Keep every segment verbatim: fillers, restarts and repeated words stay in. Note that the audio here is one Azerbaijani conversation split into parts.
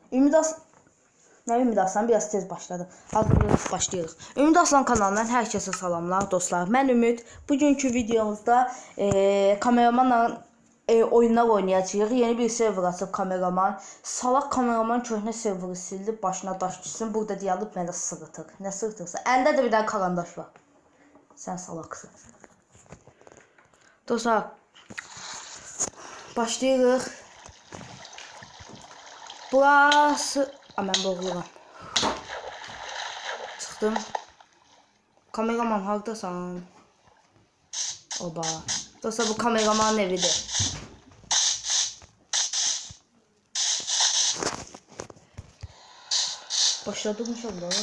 Ümid Aslan, nə Ümid Aslan biraz tez başladı. Hazırlayırıq, başlayırıq. Ümid Aslan kanalından hər kəsə salamlar dostlar. Mən Ümid. Bugünkü videomuzda e, kameramanla e, oyunlar oynayacağıq. Yeni bir server açıb kameraman. Salak kameraman köhnə serveri sildi, başına daş düşsün. Burada deyalıb mənə sırıtır. Nə sırıtırsa. Əldə də bir dənə karandaş var. Sən salaqsın. Dostlar, başlayırıq. Burası... A, mən boğuluram. Çıxdım. Kameraman haradasan? Oba. Dostlar, bu kameramanın evidir. Başladığım şey burada.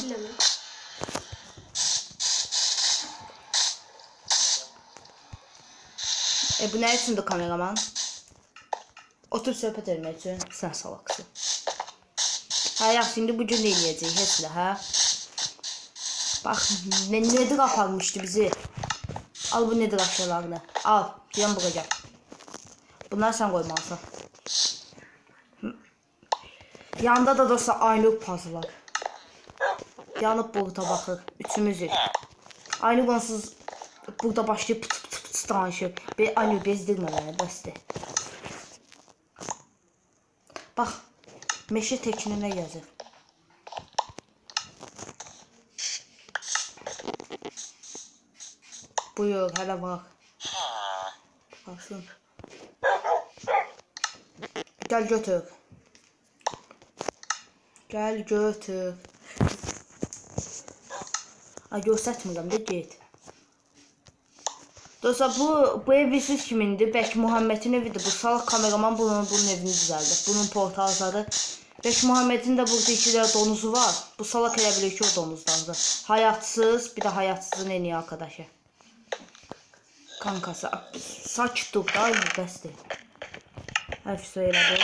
E bu ne içindir kameraman? Otur söhbət etmək üçün sən salaksın. Ha ya şimdi bugün ne yiyeceğiz hepsi ha? Bak ne nedir aparmıştı bizi. Al bu nedir aşağılarını. Al. Diyen bakacağım. Bunlar sen koymalısın. Yanında da dostlar aynı puzzle'lar. Yanıp burada bakır. Üçümüzük. Aynı onsuz burada başlayıp pıt pıt pıt pıt danışır. Ve aynı bezdirme beni bəsdir. Bak. Meşe tekinine yazır. Buyur, hele bak. Baksın. Gel götür. Gel götür. Ay göstermirəm də get. Dostlar bu bu ev siz kimindir? Belki Muhammed'in evidir. Bu salak kameraman bunun bunun evini düzeldir. Bunun portalzadı. Belki Muhammed'in de burada iki tane donuzu var. Bu salak elə bilir ki o donuzlardır. Hayatsız, bir de hayatsızın en iyi arkadaşı. Kankası. Saç tut da aynı bəsdir. Hərf söylədi.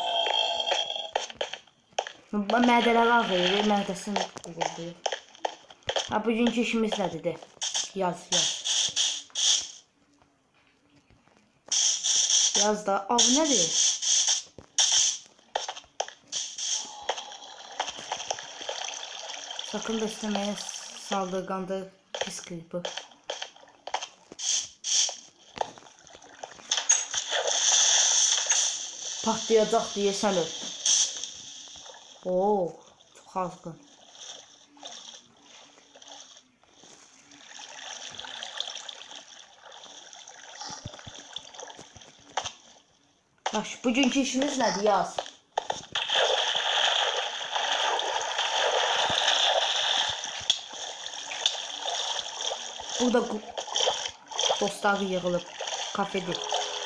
Mədələr ağrıyır, mədəsini quruldur. Ha bugünkü işimiz nədir? Yaz, yaz. Yaz da. Aa bu nədir? Sakın da istemeye saldırganda pis creeper. Patlayacak diye sen öl. Oo, çok azgın. Bak bugünkü işimiz nedir yaz? Burada dostlar yığılıb kafedir.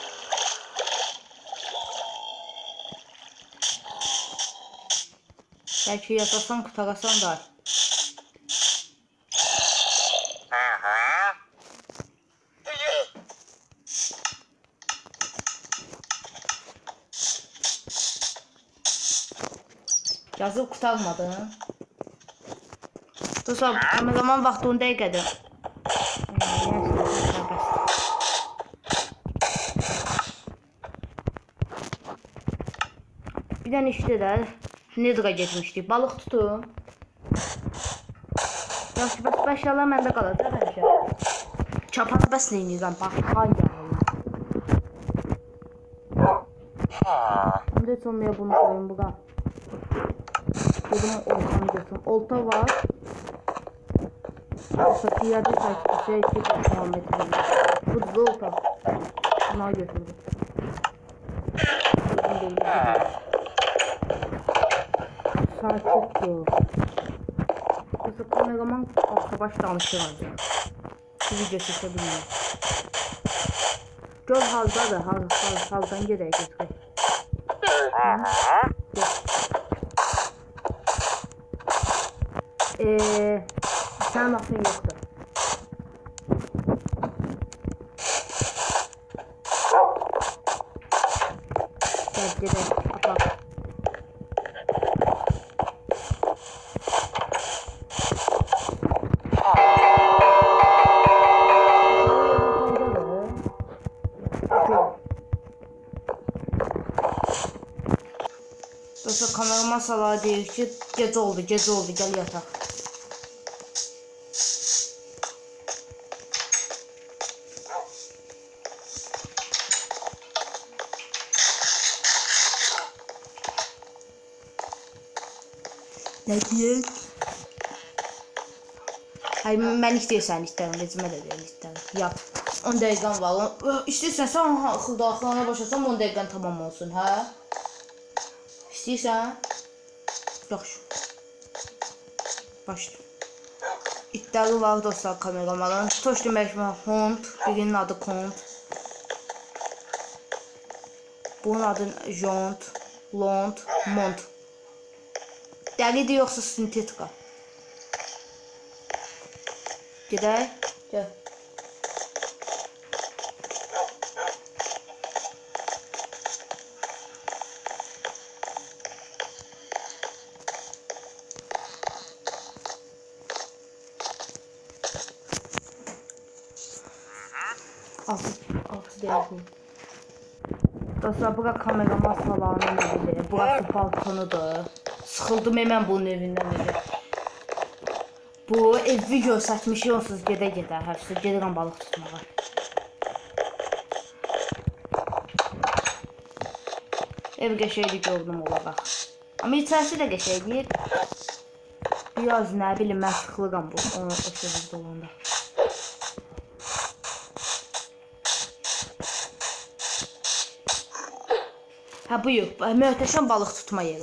Belki yazasan qutarasan da. Yazıb qutarmadın. Dostlar kameraman vaxtı on dəqiqədir. Bir tane işte de Nether'a geçmiştik. Balık tutun. Yaxşı bəs bəşyalar məndə qalacaq həmişə. Çapanı bəs neynirəm? Bax, hangi ağırım. Şimdi heç olmaya bunu koyun bura. Dedim oltanı götürüm. Olta var. Olta piyade şey ki Muhammed'in. Bu olta. Buna götürdüm. Saat çoktu. Kısa kameraman arkadaş danışır alacağım. Bu video çekebilirim. Göl halda da hal, hal, haldan gerek götürək. Eee sen nasıl yoktu? Gel gidelim. Bak. kameraman Salah deyir ki, gecə oldu, gecə oldu, gəl yataq. Nə deyək? Hayır, mən istəyirsən istəyirəm, vecimə də deyil istəyirəm. Yap. on dəqiqən var. İstəyirsən, sən xıldaxlarına başlasam on dəqiqən tamam olsun, hə? İstəyirsən? Yaxşı. Başla. İddialı var dostlar kameramanın. Toş demək mi? Hond. Birinin adı Kont. Bunun adı Jont. Lont. Mont. Dəlidir yoxsa sintetika? Gedək. Gəl. Altı, altı dəqiqə. Dostlar, bura kameraman Salahın evidir. Burası balkonudur. Sıxıldım hemen bunun evindən evi. Bu evi göstərmişik, onsuz gedə-gedə. Həfsə gedirəm balıq tutmağa. Ev qəşəyli gördüm olaraq. Amma içərisi də qəşəyli. Biraz nə bilim, mən sıxılıram bu. Onu o sözü olanda. Ha buyur, möhtəşəm balıq tutma yeri.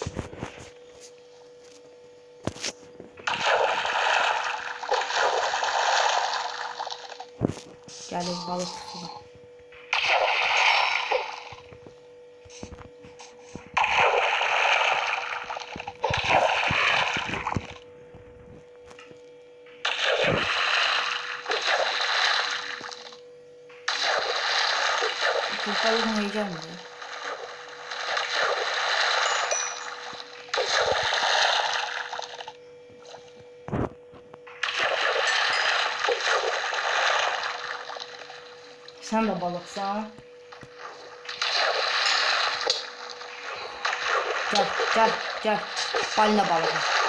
Gəlir balıq tutuyor. Balık ne yiyeceğim ya? Sen de balıksan. Gel, gel, gel. Balina balığı.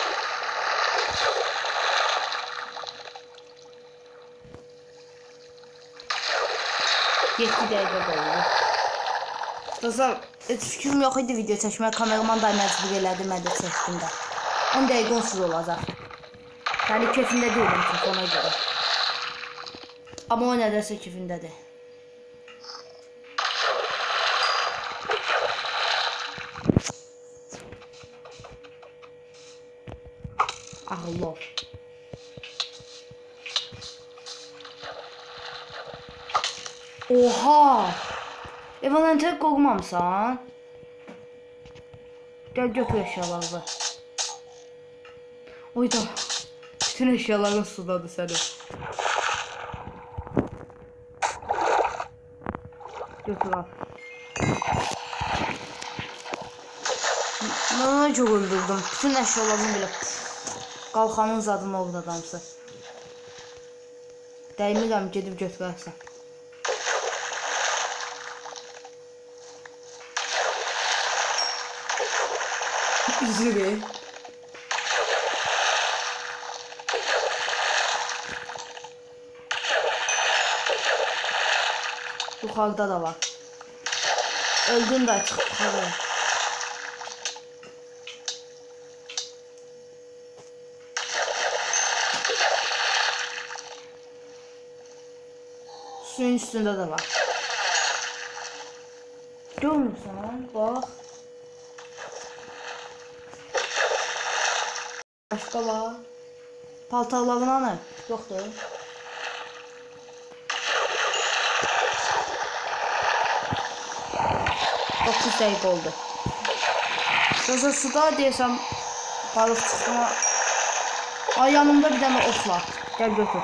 yedi dəqiqə oldu. Dostlar, heç fikrim yox idi video çəkmək. Kameraman da məcbur elədi, mən də çəkdim də. on dəqiqə onsuz olacaq. Yəni keyfində deyiləm ki, ona görə. Amma o nədəsə keyfindədir. Allah. Oha! Evanenter qoymamısan? Gəl götür eşyalarını. Oyda. Bütün eşyaların sudadır sənin. Götür al. Mən ona çok öldürdüm. Bütün eşyalarını belə. Qalxanın zadını oldu adamsı. Dəymirəm, gedib götürərsən. Üzülü. Yukarıda da var. Öldün de çık yukarı. Suyun üstünde de var. Görmürsən? Bak. Başka var. Paltarlarına ne? Yoktur. dokuz dəqiqə oldu. Yoxsa suda deyəsəm balıq çıxma. Ay yanımda bir dənə ot var. Gəl götür.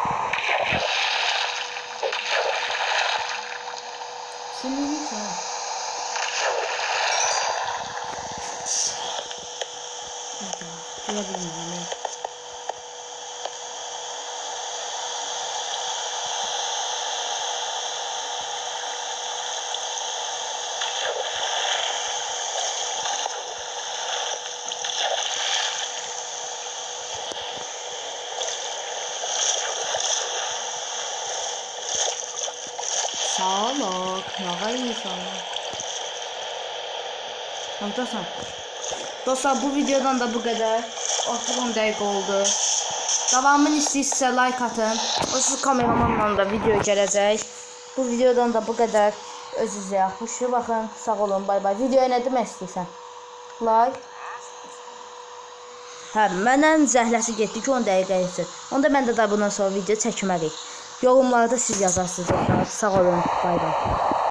Sən nə edirsən? Gələ bilmirəm. Sağlıq. Nağa iyi sağlıq. Haklısın. Dostlar bu videodan da bu kadar. otuz on dəqiqə oldu. Davamını istəyirsə like atın. O kameramanla da video gələcək. Bu videodan da bu kadar. Özünüzə yaxşı baxın. Sağ olun. Bay bay. Videoya nə demək istəyirsən? Like. Hə, məndən zəhləsi getdi ki on dəqiqə üçün. Onda mən də daha bundan sonra video çəkməliyik. Yorumlarda siz yazarsınız. Sağ olun. Bay bay.